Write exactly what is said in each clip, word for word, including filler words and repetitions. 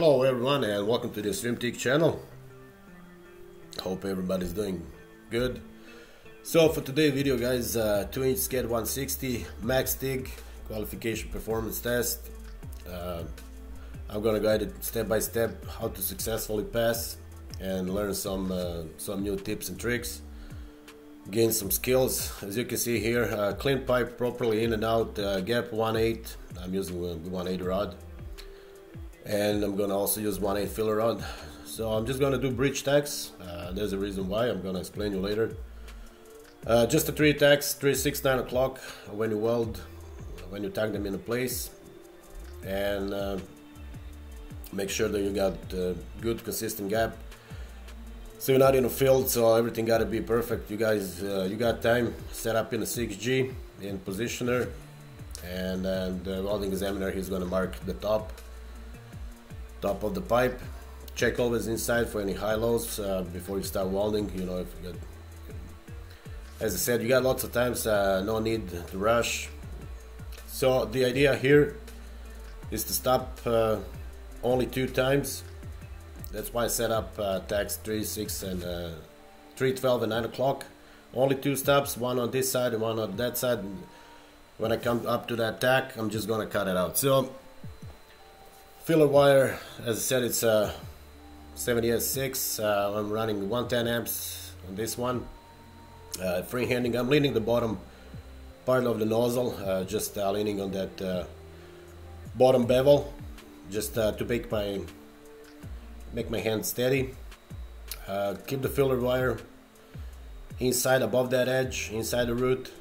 Hello everyone and welcome to the Stream TIG channel. Hope everybody's doing good. So for today's video guys, uh, two inch skate one sixty max TIG qualification performance test. Uh, I'm gonna guide it step by step how to successfully pass and learn some uh, some new tips and tricks. Gain some skills. As you can see here, uh, clean pipe properly in and out, uh, gap one eighth. I'm using a one eighth rod. And I'm gonna also use one eighth filler rod. So I'm just gonna do bridge tacks. Uh, there's a reason why, I'm gonna explain you later. Uh, just the three tacks, three, six, nine o'clock when you weld, when you tag them into place. And uh, make sure that you got uh, good consistent gap. So you're not in a field, so everything gotta be perfect. You guys, uh, you got time, set up in a six G in positioner. And uh, the welding examiner, he's gonna mark the top. top of the pipe. Check always inside for any high-lows uh, before you start welding. You know, if you get, as I said, you got lots of times, uh, no need to rush. So the idea here is to stop uh, only two times. That's why I set up uh, tacks three, six, and uh, three, twelve, and nine o'clock. Only two stops, one on this side and one on that side. And when I come up to that tack, I'm just gonna cut it out. So filler wire, as I said, it's a seventy S six. Uh, I'm running one ten amps on this one. Uh, freehanding. I'm leaning the bottom part of the nozzle, uh, just uh, leaning on that uh, bottom bevel, just uh, to make my make my hand steady. Uh, keep the filler wire inside, above that edge, inside the root.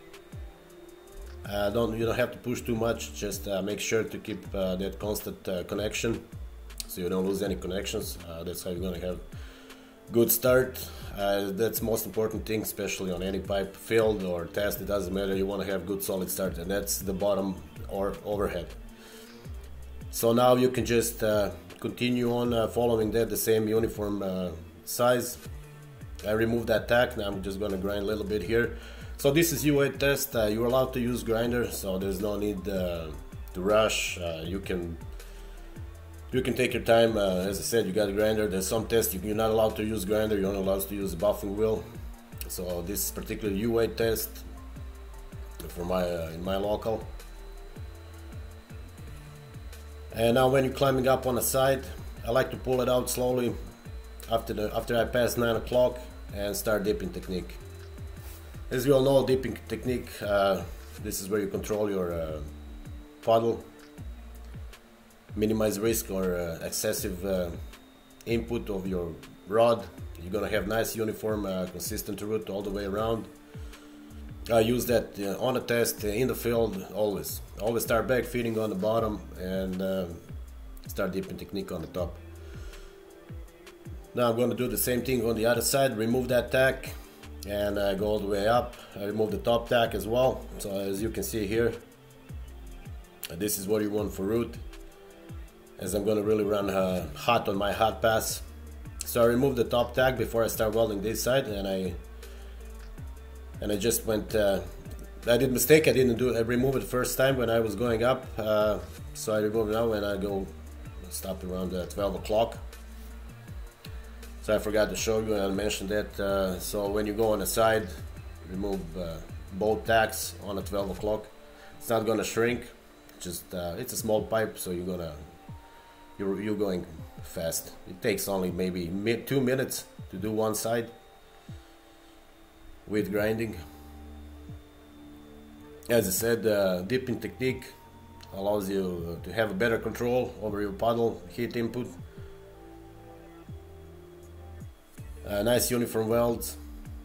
Uh, don't you don't have to push too much. Just uh, make sure to keep uh, that constant uh, connection, so you don't lose any connections. Uh, that's how you're gonna have good start. Uh, that's most important thing, especially on any pipe, field or test. It doesn't matter. You want to have good solid start, and that's the bottom or overhead. So now you can just uh, continue on uh, following that, the same uniform uh, size. I remove that tack. Now I'm just gonna grind a little bit here. So this is U eight test. Uh, you're allowed to use grinder, so there's no need uh, to rush. Uh, you can you can take your time. Uh, as I said, you got a grinder. There's some tests you're not allowed to use grinder. You're only allowed to use a buffing wheel. So this particular U eight test for my uh, in my local. And now when you're climbing up on the side, I like to pull it out slowly after the after I pass nine o'clock and start dipping technique. As you all know, dipping technique, uh, this is where you control your uh, puddle, minimize risk or uh, excessive uh, input of your rod. You're gonna have nice uniform, uh, consistent root all the way around. I use that uh, on a test, uh, in the field, always. Always start back feeding on the bottom and uh, start dipping technique on the top. Now I'm gonna do the same thing on the other side, remove that tack. And I go all the way up. I remove the top tack as well. So as you can see here, this is what you want for root, as I'm gonna really run uh, hot on my hot pass. So I remove the top tack before I start welding this side, and I and I just went. Uh, I did a mistake. I didn't do. I removed it first time when I was going up. Uh, so I remove it now when I go stop around uh, twelve o'clock. So I forgot to show you, and I mentioned that. Uh, so when you go on the side, remove uh, both tacks on at twelve o'clock. It's not gonna shrink. Just uh, it's a small pipe, so you're gonna you're you're going fast. It takes only maybe two minutes to do one side with grinding. As I said, uh, dipping technique allows you to have a better control over your puddle, heat input. Uh, nice uniform welds,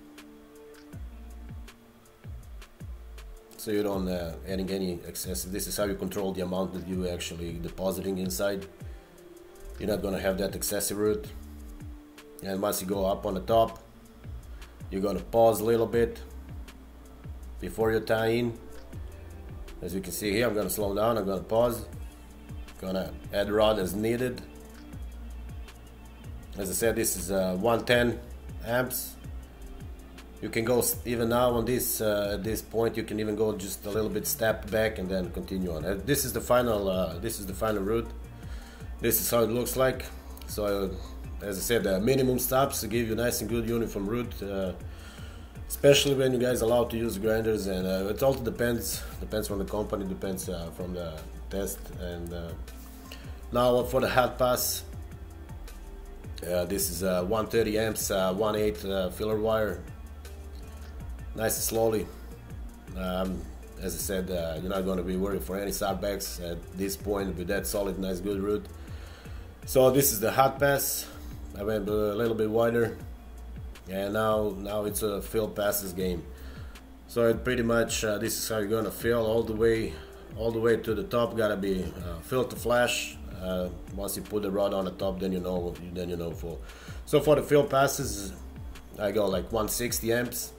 so you don't uh, adding any excessive. This is how you control the amount that you actually depositing inside. You're not gonna have that excessive root. And once you go up on the top, you're gonna pause a little bit before you tie in. As you can see here, I'm gonna slow down. I'm gonna pause. Gonna add rod as needed. As I said, this is uh, one ten amps. You can go even now on this uh, at this point. You can even go just a little bit step back and then continue on. Uh, this is the final. Uh, this is the final route. This is how it looks like. So uh, as I said, uh, minimum stops to give you nice and good uniform route, uh, especially when you guys are allowed to use grinders. And uh, it also depends depends from the company, depends uh, from the test. And uh, now for the hot pass, uh, this is uh, one thirty amps, uh, one eight uh, filler wire, nice and slowly. Um, as I said, uh, you're not going to be worried for any setbacks at this point with that solid, nice, good route. So this is the hot pass. I went a little bit wider, and now now it's a fill passes game. So it pretty much uh, this is how you're gonna fill all the way, all the way to the top. Gotta be uh, fill to flash. Uh, once you put the rod on the top, then you know then you know full. So for the fill passes, I go like one sixty amps.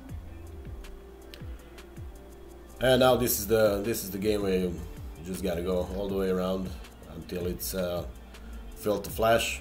And now this is the this is the game where you just gotta go all the way around until it's uh, filled to flash.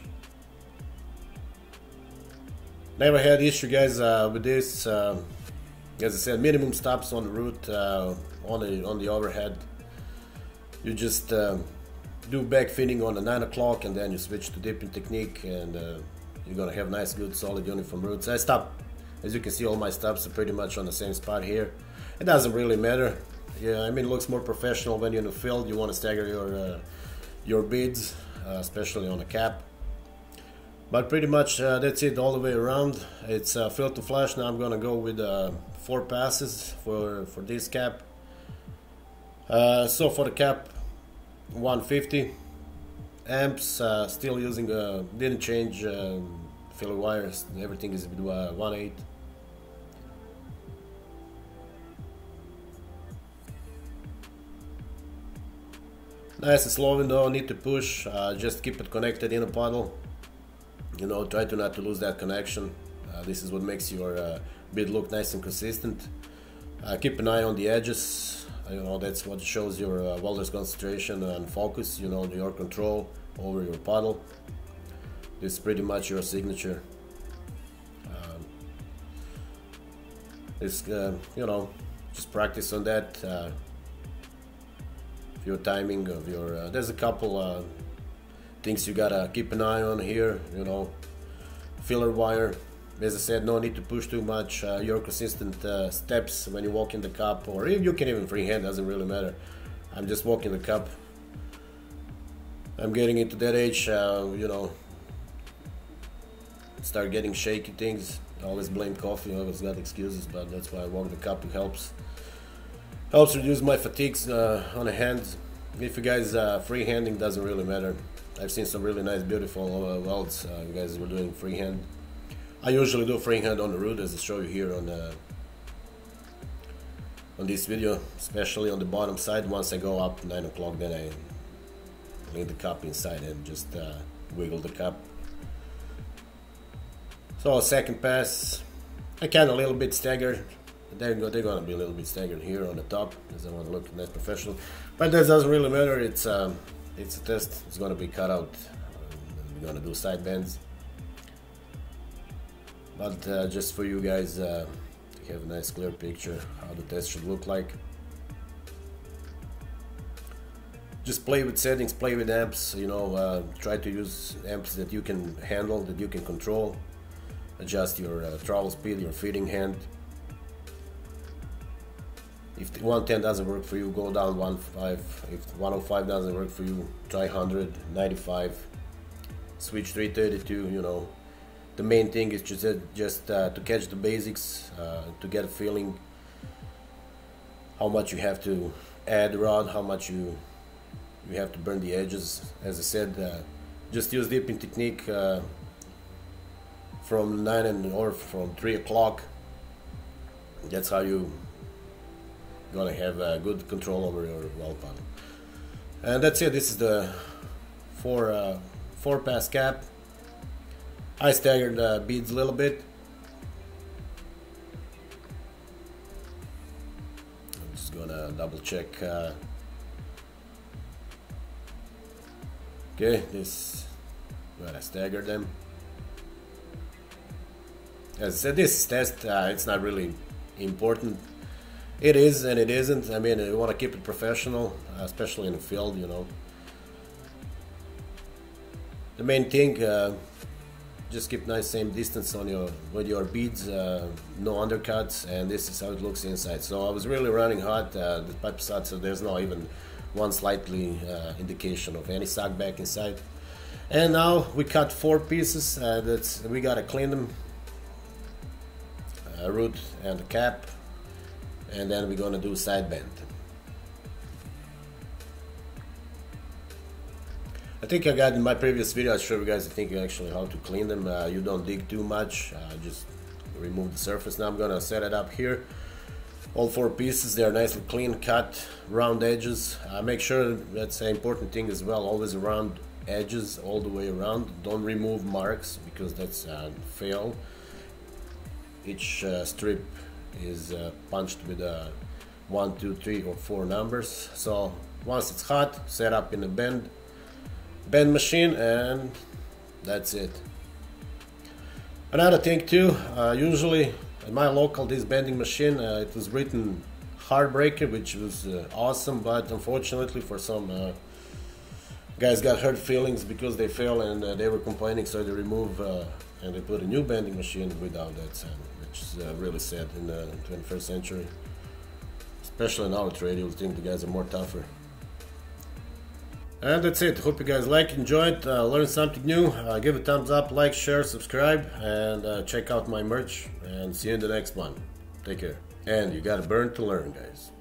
Never had issue, guys, uh, with this. Uh, as I said, minimum stops on the route, uh, on the on the overhead. You just uh, do back fitting on the nine o'clock, and then you switch to dipping technique, and uh, you're gonna have nice, good, solid uniform routes. I stop, as you can see, all my stops are pretty much on the same spot here. It doesn't really matter. Yeah, I mean, it looks more professional when you're in the field. You want to stagger your uh, your beads, uh, especially on the cap. But pretty much uh, that's it all the way around. It's uh, fill to flash. Now I'm gonna go with uh, four passes for for this cap. Uh, so for the cap, one fifty amps. Uh, still using. Uh, didn't change uh, filler wires. Everything is with uh, one eight. Nice and slow, no need to push, uh, just keep it connected in a puddle. You know, try to not to lose that connection. Uh, this is what makes your uh, bead look nice and consistent. Uh, keep an eye on the edges. You know, that's what shows your uh, welder's concentration and focus, you know, your control over your puddle. This is pretty much your signature. Um, it's, uh, you know, just practice on that. Uh, your timing of your uh, there's a couple uh, things you gotta keep an eye on here, you know. Filler wire, as I said, no need to push too much. Uh, your consistent uh, steps when you walk in the cup, or if you can even freehand, doesn't really matter. I'm just walking the cup. I'm getting into that age, uh, you know, start getting shaky things. I always blame coffee, I always got excuses, but that's why I walk the cup. It helps helps reduce my fatigues uh, on the hands. If you guys uh, freehanding, doesn't really matter. I've seen some really nice, beautiful uh, welds. Uh, you guys were doing freehand. I usually do freehand on the root, as I show you here on the on this video, especially on the bottom side. Once I go up nine o'clock, then I lay the cup inside and just uh, wiggle the cup. So second pass, I kind of a little bit staggered. They're, they're gonna be a little bit staggered here on the top because I want to look nice professional, but that doesn't really matter. It's um, it's a test. It's gonna be cut out. We're gonna do side bends, but uh, just for you guys uh, to have a nice clear picture how the test should look like. Just play with settings, play with amps. You know, uh, try to use amps that you can handle, that you can control. Adjust your uh, throttle speed, your feeding hand. If the one ten doesn't work for you, go down one five. If one oh five doesn't work for you, try one hundred, ninety-five. Switch three thirty-two. You know, the main thing is just uh, just uh, to catch the basics, uh, to get a feeling how much you have to add rod, how much you you have to burn the edges. As I said, uh, just use dipping technique uh, from nine and or from three o'clock. That's how you gonna have uh, good control over your weld panel. And that's it. This is the four uh, four pass cap. I staggered the beads a little bit. I'm just gonna double check. Uh, okay, this gonna stagger them. As I said, this test uh, it's not really important. It is and it isn't. I mean, you want to keep it professional, uh, especially in the field, you know. The main thing, uh, just keep nice same distance on your with your beads, uh, no undercuts, and this is how it looks inside. So I was really running hot, uh, the pipe side, so there's no even one slightly uh, indication of any sag back inside. And now we cut four pieces. Uh, that's we gotta clean them, uh, root and the cap, and then we're gonna do side bend. I think I got in my previous video, I showed you guys I think actually how to clean them. Uh, you don't dig too much, uh, just remove the surface. Now I'm gonna set it up here. All four pieces, they are nicely clean cut, round edges. Uh, make sure that's an important thing as well, always round edges all the way around. Don't remove marks because that's a fail. Each uh, strip is uh, punched with a one, two, three, or four numbers. So once it's hot, set up in a bend bend machine, and that's it. Another thing too, uh, usually at my local this bending machine, uh, it was written Heartbreaker, which was uh, awesome, but unfortunately for some uh, guys got hurt feelings because they fell and uh, they were complaining, so they remove uh, and they put a new bending machine without that sound, which is uh, really sad in the twenty-first century, especially in our trade. You would think the guys are more tougher. And that's it. Hope you guys like, enjoyed, uh, learned something new. Uh, give a thumbs up, like, share, subscribe, and uh, check out my merch. And see you in the next one. Take care. And you gotta burn to learn, guys.